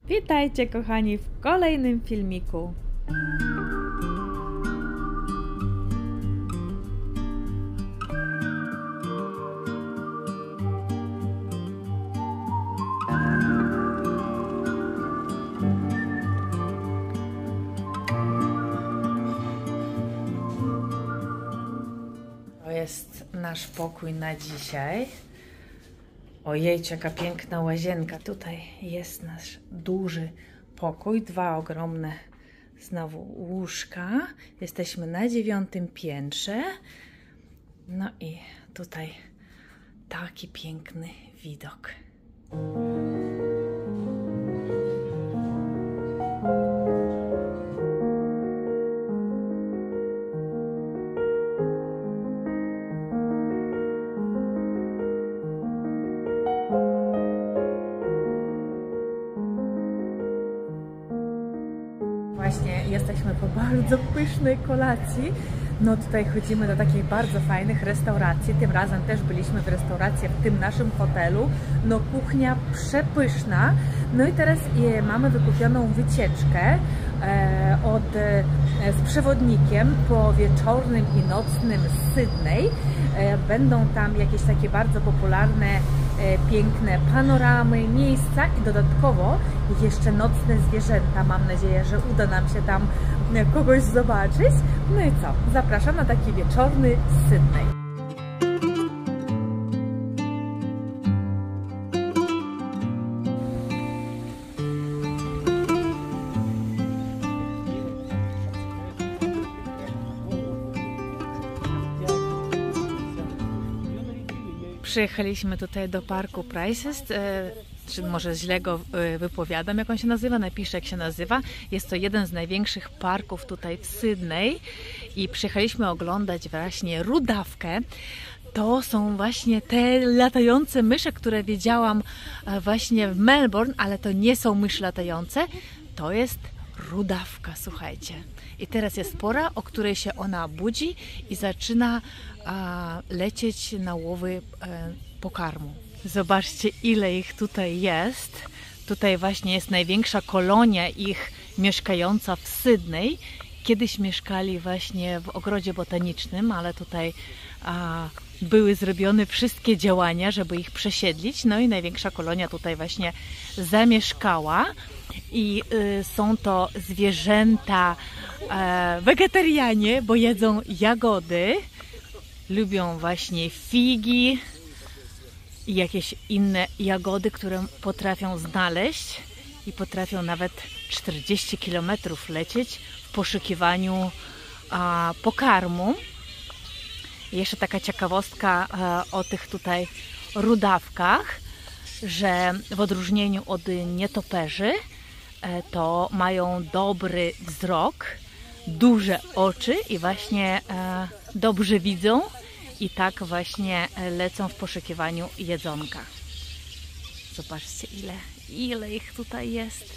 Witajcie kochani w kolejnym filmiku. To jest nasz pokój na dzisiaj. Ojej, jaka piękna łazienka. Tutaj jest nasz duży pokój, dwa ogromne znowu łóżka. Jesteśmy na 9. piętrze. No i tutaj taki piękny widok. Właśnie jesteśmy po bardzo pysznej kolacji. No tutaj chodzimy do takich bardzo fajnych restauracji. Tym razem też byliśmy w restauracji w tym naszym hotelu. No kuchnia przepyszna. No i teraz mamy wykupioną wycieczkę z przewodnikiem po wieczornym i nocnym Sydney. Będą tam jakieś takie bardzo popularne, piękne panoramy, miejsca i dodatkowo jeszcze nocne zwierzęta. Mam nadzieję, że uda nam się tam kogoś zobaczyć. No i co? Zapraszam na taki wieczorny Sydney. Przyjechaliśmy tutaj do parku Prices, czy może źle go wypowiadam, jak on się nazywa, napiszę jak się nazywa. Jest to jeden z największych parków tutaj w Sydney i przyjechaliśmy oglądać właśnie rudawkę. To są właśnie te latające myszy, które widziałam właśnie w Melbourne, ale to nie są myszy latające, to jest rudawka, słuchajcie. I teraz jest pora, o której się ona budzi i zaczyna lecieć na łowy pokarmu. Zobaczcie, ile ich tutaj jest. Tutaj właśnie jest największa kolonia ich mieszkająca w Sydney. Kiedyś mieszkali właśnie w ogrodzie botanicznym, ale tutaj były zrobione wszystkie działania, żeby ich przesiedlić. No i największa kolonia tutaj właśnie zamieszkała. I są to zwierzęta wegetarianie, bo jedzą jagody. Lubią właśnie figi i jakieś inne jagody, które potrafią znaleźć i potrafią nawet 40 km lecieć w poszukiwaniu pokarmu. I jeszcze taka ciekawostka o tych tutaj rudawkach, że w odróżnieniu od nietoperzy to mają dobry wzrok, duże oczy i właśnie dobrze widzą i tak właśnie lecą w poszukiwaniu jedzonka. Zobaczcie, ile ich tutaj jest.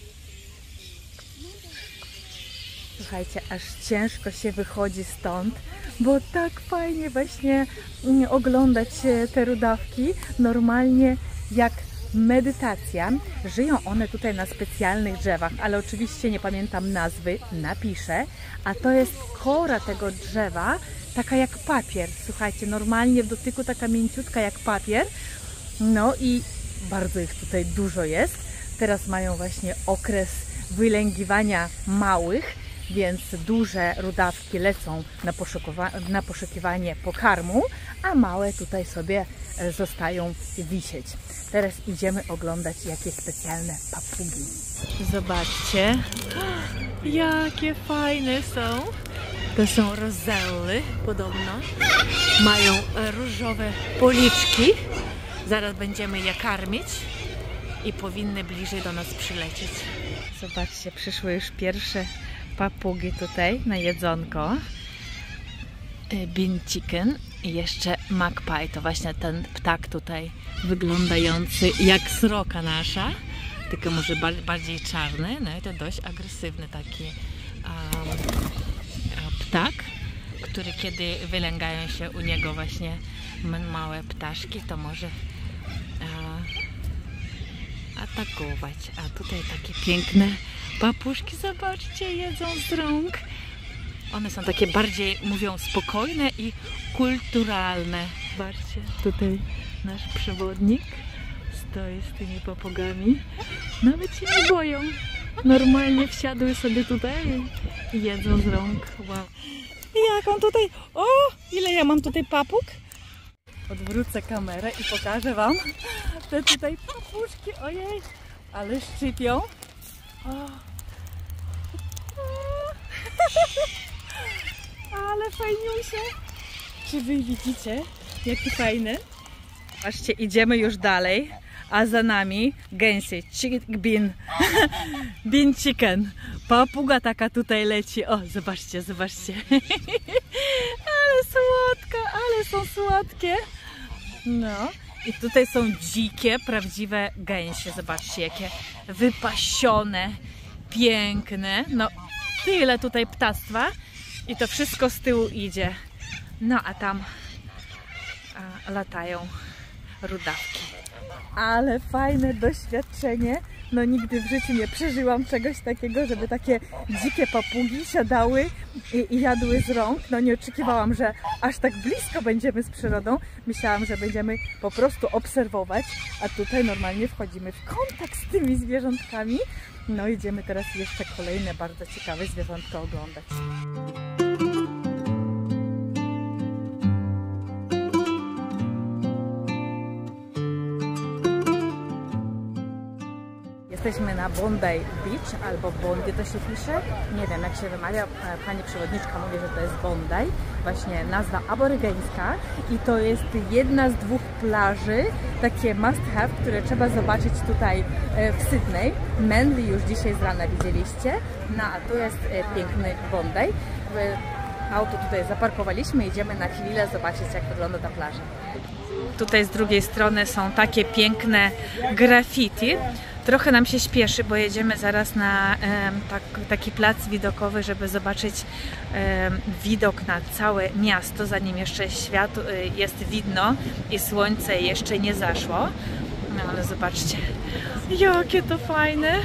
Słuchajcie, aż ciężko się wychodzi stąd, bo tak fajnie właśnie oglądać te rudawki. Normalnie jak medytacja. Żyją one tutaj na specjalnych drzewach, ale oczywiście nie pamiętam nazwy, napiszę. A to jest kora tego drzewa, taka jak papier. Słuchajcie, normalnie w dotyku taka mięciutka jak papier. No i bardzo ich tutaj dużo jest. Teraz mają właśnie okres wylęgiwania małych, więc duże rudawki lecą na poszukiwanie pokarmu, a małe tutaj sobie zostają wisieć. Teraz idziemy oglądać jakieś specjalne papugi. Zobaczcie, jakie fajne są. To są rozelly podobno. Mają różowe policzki. Zaraz będziemy je karmić i powinny bliżej do nas przylecieć. Zobaczcie, przyszły już pierwsze papugi tutaj na jedzonko. Bean chicken i jeszcze magpie, to właśnie ten ptak tutaj wyglądający jak sroka nasza, tylko może bardziej czarny, no i to dość agresywny taki ptak, który kiedy wylęgają się u niego właśnie małe ptaszki, to może atakować. A tutaj takie piękne papuszki, zobaczcie, jedzą z rąk. One są takie bardziej, mówią, spokojne i kulturalne. Zobaczcie, tutaj nasz przewodnik stoi z tymi papugami. Nawet się nie boją. Normalnie wsiadły sobie tutaj i jedzą z rąk. Wow. Jak on tutaj... O! Ile ja mam tutaj papug? Odwrócę kamerę i pokażę wam te tutaj papuszki. Ojej! Ale szczypią. O. Ale fajniusie. Czy wy widzicie? Jakie fajne? Patrzcie, idziemy już dalej. A za nami gęsie, bean, bean chicken. Papuga taka tutaj leci. O, zobaczcie, zobaczcie. Ale słodka, ale są słodkie. No. I tutaj są dzikie, prawdziwe gęsie. Zobaczcie, jakie wypasione, piękne. No, tyle tutaj ptactwa. I to wszystko z tyłu idzie. No, a tam latają rudawki. Ale fajne doświadczenie. No nigdy w życiu nie przeżyłam czegoś takiego, żeby takie dzikie papugi siadały i jadły z rąk. No nie oczekiwałam, że aż tak blisko będziemy z przyrodą. Myślałam, że będziemy po prostu obserwować, a tutaj normalnie wchodzimy w kontakt z tymi zwierzątkami. No idziemy teraz jeszcze kolejne bardzo ciekawe zwierzątka oglądać. Jesteśmy na Bondi Beach, albo Bondi to się pisze. Nie wiem, jak się wymawia. Pani przewodniczka mówi, że to jest Bondi. Właśnie nazwa aborygeńska. I to jest jedna z dwóch plaży, takie must have, które trzeba zobaczyć tutaj w Sydney. Manly już dzisiaj z rana widzieliście. No a tu jest piękny Bondi. Auto tutaj zaparkowaliśmy. Idziemy na chwilę zobaczyć, jak wygląda ta plaża. Tutaj z drugiej strony są takie piękne graffiti. Trochę nam się śpieszy, bo jedziemy zaraz na taki plac widokowy, żeby zobaczyć widok na całe miasto, zanim jeszcze świat jest widno i słońce jeszcze nie zaszło. No ale zobaczcie, jakie to fajne!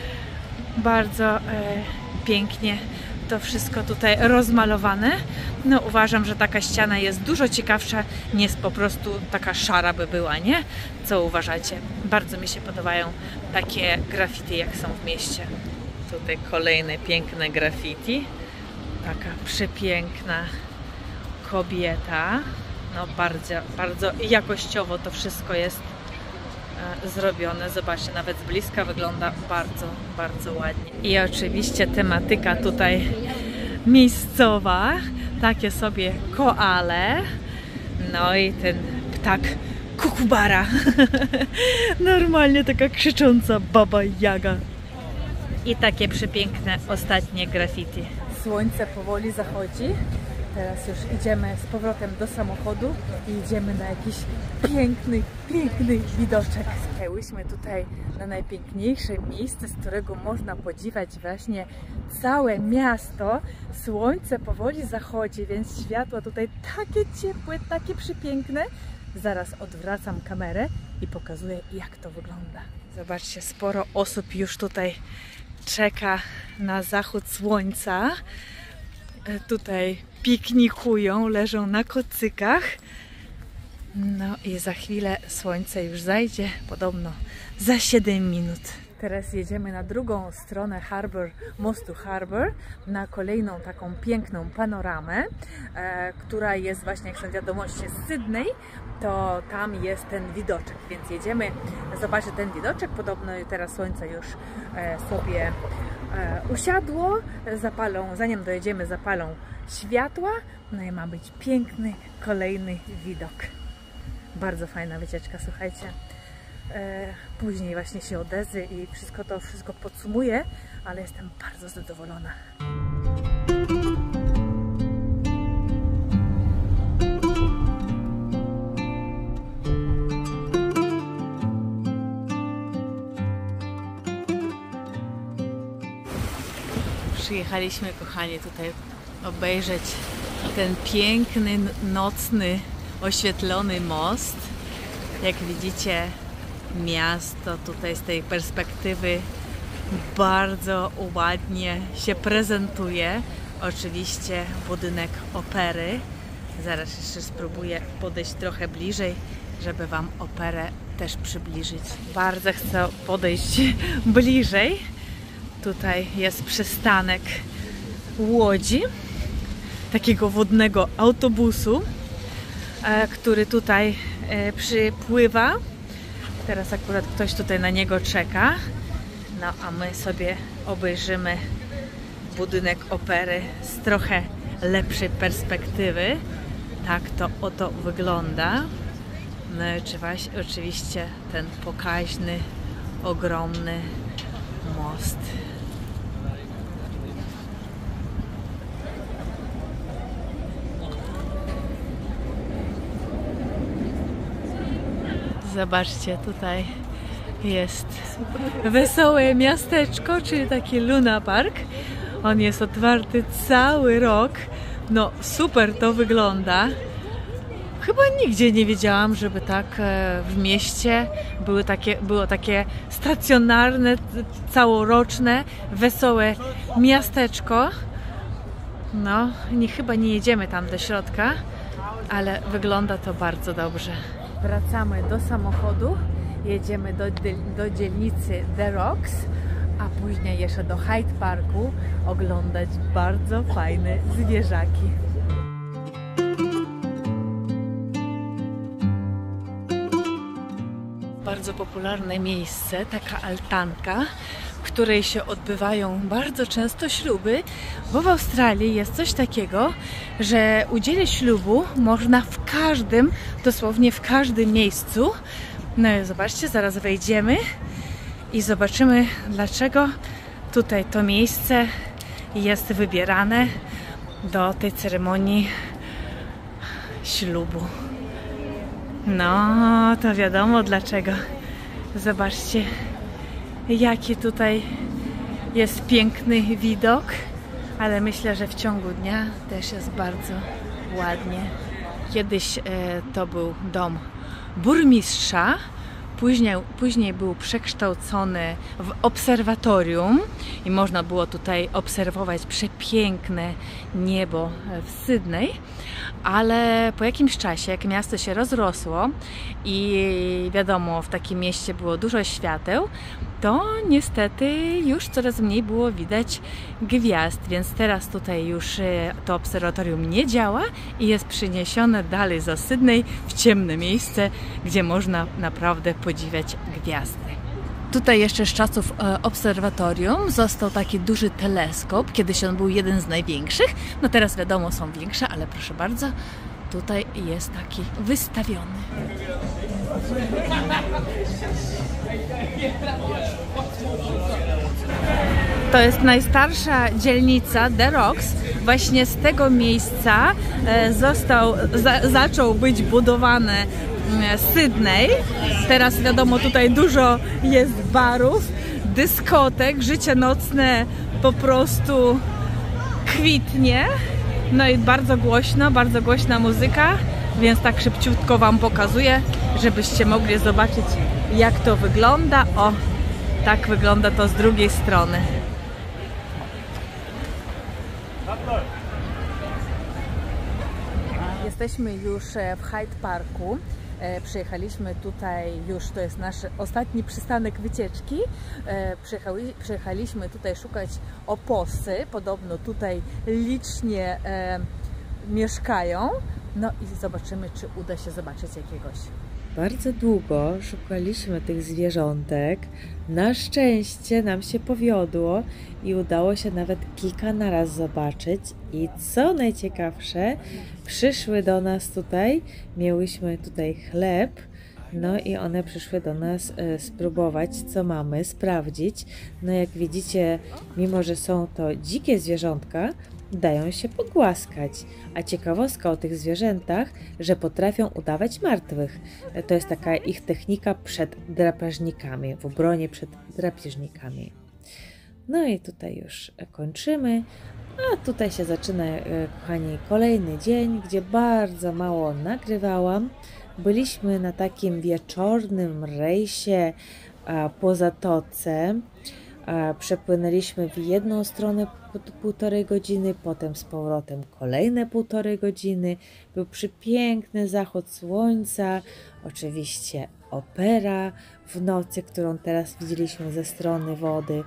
Bardzo pięknie to wszystko tutaj rozmalowane. No uważam, że taka ściana jest dużo ciekawsza niż po prostu taka szara by była, nie? Co uważacie? Bardzo mi się podobają takie graffiti, jak są w mieście. Tutaj kolejne piękne graffiti. Taka przepiękna kobieta. No bardzo, bardzo jakościowo to wszystko jest zrobione. Zobaczcie, nawet z bliska wygląda bardzo, bardzo ładnie. I oczywiście tematyka tutaj miejscowa. Takie sobie koale. No i ten ptak kukubara. Normalnie taka krzycząca baba Jaga. I takie przepiękne ostatnie graffiti. Słońce powoli zachodzi. Teraz już idziemy z powrotem do samochodu i idziemy na jakiś piękny, piękny widoczek. Przyjechałyśmy tutaj na najpiękniejsze miejsce, z którego można podziwiać właśnie całe miasto. Słońce powoli zachodzi, więc światło tutaj takie ciepłe, takie przepiękne. Zaraz odwracam kamerę i pokazuję, jak to wygląda. Zobaczcie, sporo osób już tutaj czeka na zachód słońca. Tutaj piknikują, leżą na kocykach. No i za chwilę słońce już zajdzie, podobno za 7 minut. Teraz jedziemy na drugą stronę mostu Harbour, na kolejną taką piękną panoramę, która jest właśnie, jak są wiadomości, z Sydney, to tam jest ten widoczek, więc jedziemy zobaczyć ten widoczek. Podobno teraz słońce już sobie usiadło, zanim dojedziemy, zapalą światła, no i ma być piękny kolejny widok. Bardzo fajna wycieczka, słuchajcie. Później właśnie się odezwę i wszystko podsumuję, ale jestem bardzo zadowolona. Przyjechaliśmy, kochani, tutaj obejrzeć ten piękny, nocny, oświetlony most. Jak widzicie, miasto tutaj z tej perspektywy bardzo ładnie się prezentuje. Oczywiście budynek opery. Zaraz jeszcze spróbuję podejść trochę bliżej, żeby Wam operę też przybliżyć. Bardzo chcę podejść bliżej. Tutaj jest przystanek łodzi, takiego wodnego autobusu, który tutaj przypływa. Teraz akurat ktoś tutaj na niego czeka. No a my sobie obejrzymy budynek opery z trochę lepszej perspektywy. Tak to oto wygląda. No i oczywiście ten pokaźny, ogromny most. Zobaczcie, tutaj jest wesołe miasteczko, czyli taki Luna Park. On jest otwarty cały rok. No super to wygląda. Chyba nigdzie nie wiedziałam, żeby tak w mieście było takie stacjonarne, całoroczne, wesołe miasteczko. No, chyba nie jedziemy tam do środka, ale wygląda to bardzo dobrze. Wracamy do samochodu, jedziemy do dzielnicy The Rocks, a później jeszcze do Hyde Parku oglądać bardzo fajne zwierzaki. Bardzo popularne miejsce, taka altanka, w której się odbywają bardzo często śluby, bo w Australii jest coś takiego, że udzielić ślubu można w każdym, dosłownie w każdym miejscu. No i zobaczcie, zaraz wejdziemy i zobaczymy, dlaczego tutaj to miejsce jest wybierane do tej ceremonii ślubu. No, to wiadomo dlaczego. Zobaczcie, jaki tutaj jest piękny widok, ale myślę, że w ciągu dnia też jest bardzo ładnie. Kiedyś to był dom burmistrza, później był przekształcony w obserwatorium i można było tutaj obserwować przepiękne niebo w Sydney, ale po jakimś czasie, jak miasto się rozrosło i wiadomo, w takim mieście było dużo świateł, to niestety już coraz mniej było widać gwiazd, więc teraz tutaj już to obserwatorium nie działa i jest przeniesione dalej za Sydney w ciemne miejsce, gdzie można naprawdę podziwiać gwiazdy. Tutaj jeszcze z czasów obserwatorium został taki duży teleskop, kiedyś on był jeden z największych, no teraz wiadomo są większe, ale proszę bardzo, tutaj jest taki wystawiony. To jest najstarsza dzielnica The Rocks. Właśnie z tego miejsca zaczął być budowany Sydney. Teraz wiadomo, tutaj dużo jest barów, dyskotek, życie nocne po prostu kwitnie. No i bardzo głośna muzyka, więc tak szybciutko Wam pokazuję, żebyście mogli zobaczyć, jak to wygląda. O, tak wygląda to z drugiej strony. Jesteśmy już w Hyde Parku. Przyjechaliśmy tutaj już, to jest nasz ostatni przystanek wycieczki. Przyjechaliśmy tutaj szukać oposy. Podobno tutaj licznie mieszkają. No i zobaczymy, czy uda się zobaczyć jakiegoś. Bardzo długo szukaliśmy tych zwierzątek. Na szczęście nam się powiodło i udało się nawet kilka naraz zobaczyć. I co najciekawsze, przyszły do nas tutaj, miałyśmy tutaj chleb, no i one przyszły do nas spróbować, co mamy, sprawdzić. No jak widzicie, mimo że są to dzikie zwierzątka, dają się pogłaskać. A ciekawostka o tych zwierzętach, że potrafią udawać martwych. To jest taka ich technika przed drapieżnikami, w obronie przed drapieżnikami. No i tutaj już kończymy. A tutaj się zaczyna, kochani, kolejny dzień, gdzie bardzo mało nagrywałam. Byliśmy na takim wieczornym rejsie po zatoce. Przepłynęliśmy w jedną stronę 1,5 godziny, potem z powrotem kolejne 1,5 godziny. Był przepiękny zachód słońca, oczywiście opera w nocy, którą teraz widzieliśmy ze strony wody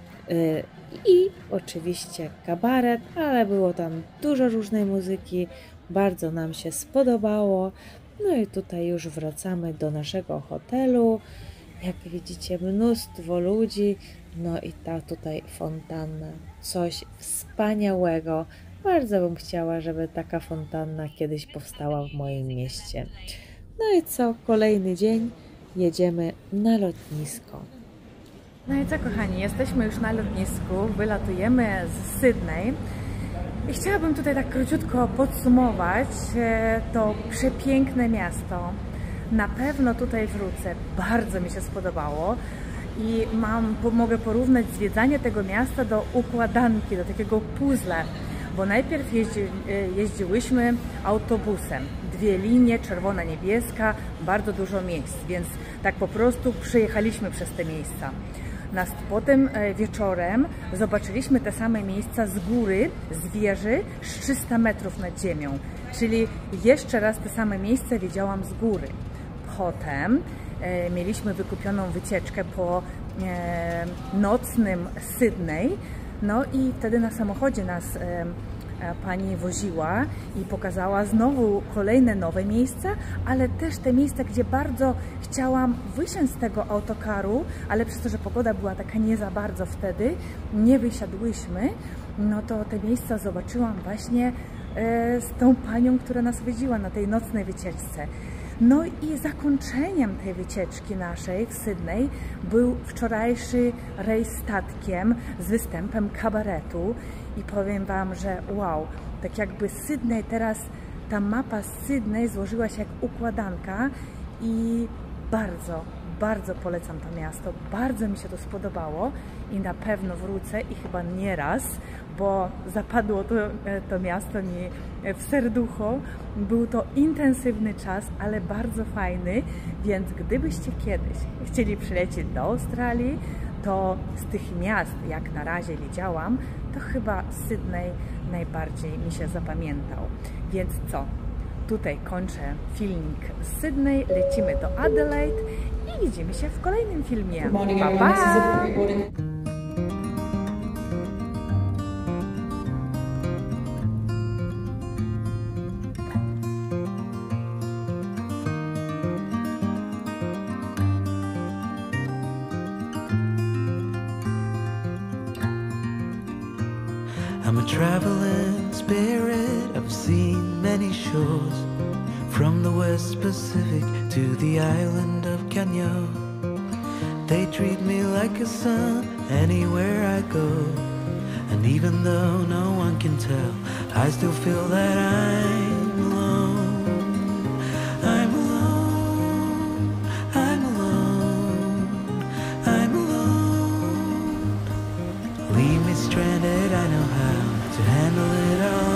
i oczywiście kabaret, ale było tam dużo różnej muzyki, bardzo nam się spodobało. No i tutaj już wracamy do naszego hotelu. Jak widzicie, mnóstwo ludzi, no i ta tutaj fontanna, coś wspaniałego. Bardzo bym chciała, żeby taka fontanna kiedyś powstała w moim mieście. No i co, kolejny dzień, jedziemy na lotnisko. No i co, kochani, jesteśmy już na lotnisku, wylatujemy z Sydney i chciałabym tutaj tak króciutko podsumować to przepiękne miasto. Na pewno tutaj wrócę, bardzo mi się spodobało i mogę porównać zwiedzanie tego miasta do układanki, do takiego puzzle, bo najpierw jeździłyśmy autobusem, 2 linie, czerwona, niebieska, bardzo dużo miejsc, więc tak po prostu przejechaliśmy przez te miejsca. Potem wieczorem zobaczyliśmy te same miejsca z góry, z wieży, z 300 metrów nad ziemią, czyli jeszcze raz te same miejsca widziałam z góry. Potem mieliśmy wykupioną wycieczkę po nocnym Sydney, no i wtedy na samochodzie nas pani woziła i pokazała znowu kolejne nowe miejsca, ale też te miejsca, gdzie bardzo chciałam wysiąść z tego autokaru, ale przez to, że pogoda była taka nie za bardzo wtedy, nie wysiadłyśmy, no to te miejsca zobaczyłam właśnie z tą panią, która nas woziła na tej nocnej wycieczce. No i zakończeniem tej wycieczki naszej w Sydney był wczorajszy rejs statkiem z występem kabaretu i powiem Wam, że wow, tak jakby Sydney teraz, ta mapa Sydney złożyła się jak układanka i bardzo polecam to miasto, bardzo mi się to spodobało i na pewno wrócę i chyba nie raz, bo zapadło to miasto mi w serducho. Był to intensywny czas, ale bardzo fajny, więc gdybyście kiedyś chcieli przylecieć do Australii, to z tych miast, jak na razie widziałam, to chyba Sydney najbardziej mi się zapamiętał. Więc co? Tutaj kończę filmik z Sydney, lecimy do Adelaide i widzimy się w kolejnym filmie. Pa, pa! I'm a traveling spirit, I've seen many shores, from the West Pacific to the island of Kenya. They treat me like a son anywhere I go, and even though no one can tell, I still feel that I'm alone. I'm alone, I'm alone, I'm alone. Leave me stranded, I know how to handle it all